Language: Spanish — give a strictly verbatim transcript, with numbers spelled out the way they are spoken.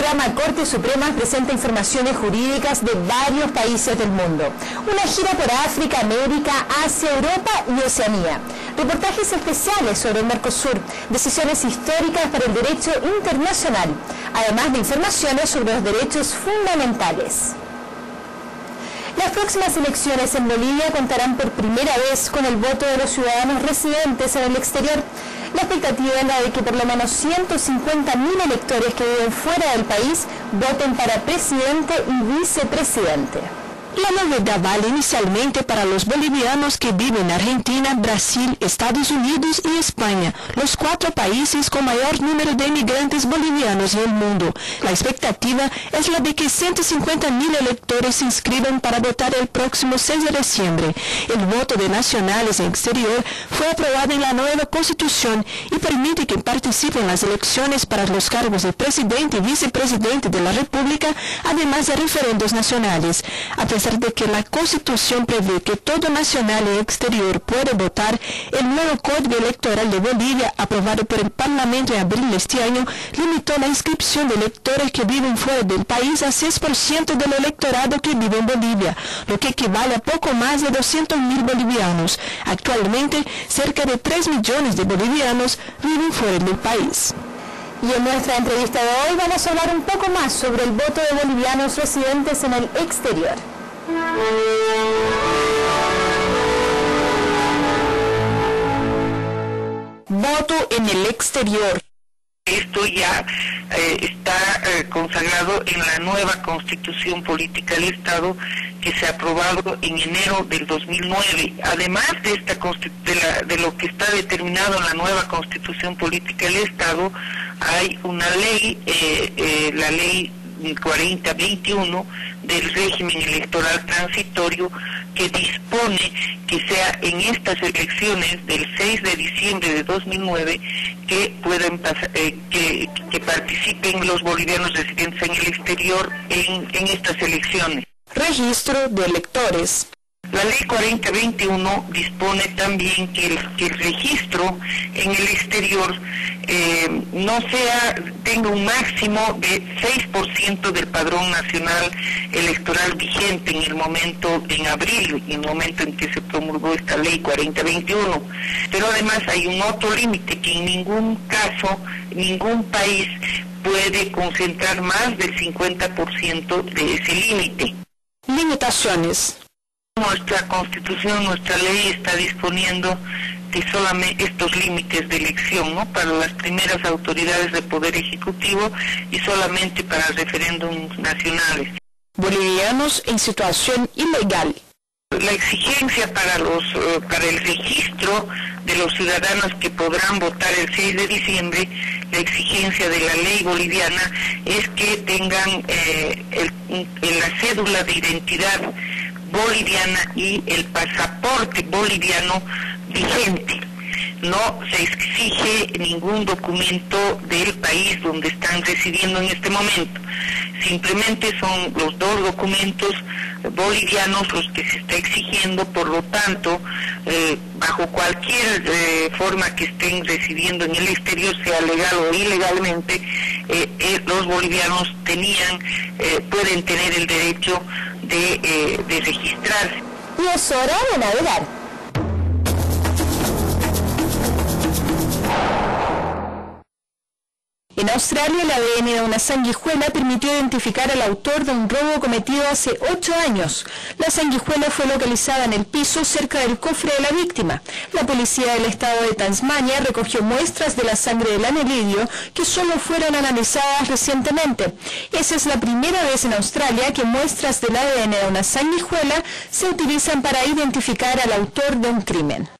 programa Corte Suprema presenta informaciones jurídicas de varios países del mundo. Una gira por África, América, Asia, Europa y Oceanía. Reportajes especiales sobre el Mercosur, decisiones históricas para el derecho internacional, además de informaciones sobre los derechos fundamentales. Las próximas elecciones en Bolivia contarán por primera vez con el voto de los ciudadanos residentes en el exterior. La expectativa es la de que por lo menos ciento cincuenta mil electores que viven fuera del país voten para presidente y vicepresidente. La novedad vale inicialmente para los bolivianos que viven en Argentina, Brasil, Estados Unidos y España, los cuatro países con mayor número de inmigrantes bolivianos en el mundo. La expectativa es la de que ciento cincuenta mil electores se inscriban para votar el próximo seis de diciembre. El voto de nacionales en exterior fue aprobado en la nueva Constitución y permite que participen en las elecciones para los cargos de presidente y vicepresidente de la República, además de referendos nacionales. A pesar de que la Constitución prevé que todo nacional en exterior puede votar, el nuevo Código Electoral de Bolivia, aprobado por el Parlamento en abril de este año, limitó la inscripción de electores que viven fuera del país a seis por ciento del electorado que vive en Bolivia, lo que equivale a poco más de doscientos mil bolivianos. Actualmente, cerca de tres millones de bolivianos viven fuera del país. Y en nuestra entrevista de hoy vamos a hablar un poco más sobre el voto de bolivianos residentes en el exterior. Voto en el exterior. Esto ya eh, está eh, consagrado en la nueva Constitución Política del Estado que se ha aprobado en enero del dos mil nueve. Además de, esta de, la, de lo que está determinado en la nueva Constitución Política del Estado, hay una ley, eh, eh, la ley cuarenta veintiuno del régimen electoral transitorio, que dispone que sea en estas elecciones del seis de diciembre de dos mil nueve que puedan pasar, eh, que, que participen los bolivianos residentes en el exterior en, en estas elecciones. Registro de electores. La ley cuarenta veintiuno dispone también que el, que el registro en el exterior eh, no sea, tenga un máximo de seis por ciento del padrón nacional electoral vigente en el momento, en abril, en el momento en que se promulgó esta ley cuarenta veintiuno. Pero además hay un otro límite, que en ningún caso, ningún país puede concentrar más del cincuenta por ciento de ese límite. Limitaciones. Nuestra Constitución, nuestra ley está disponiendo que solamente estos límites de elección, ¿no?, para las primeras autoridades de poder ejecutivo y solamente para referéndums nacionales. Bolivianos en situación ilegal. La exigencia para los uh, para el registro de los ciudadanos que podrán votar el seis de diciembre, la exigencia de la ley boliviana es que tengan eh, el, el, la cédula de identidad boliviana y el pasaporte boliviano vigente. No se exige ningún documento del país donde están residiendo en este momento. Simplemente son los dos documentos bolivianos los que se está exigiendo. Por lo tanto, eh, bajo cualquier eh, forma que estén residiendo en el exterior, sea legal o ilegalmente, eh, eh, los bolivianos tenían, eh, pueden tener el derecho de, eh, de registrarse. Y es hora de navegar. En Australia, el A D N de una sanguijuela permitió identificar al autor de un robo cometido hace ocho años. La sanguijuela fue localizada en el piso cerca del cofre de la víctima. La policía del estado de Tasmania recogió muestras de la sangre del anelidio que solo fueron analizadas recientemente. Esa es la primera vez en Australia que muestras del A D N de una sanguijuela se utilizan para identificar al autor de un crimen.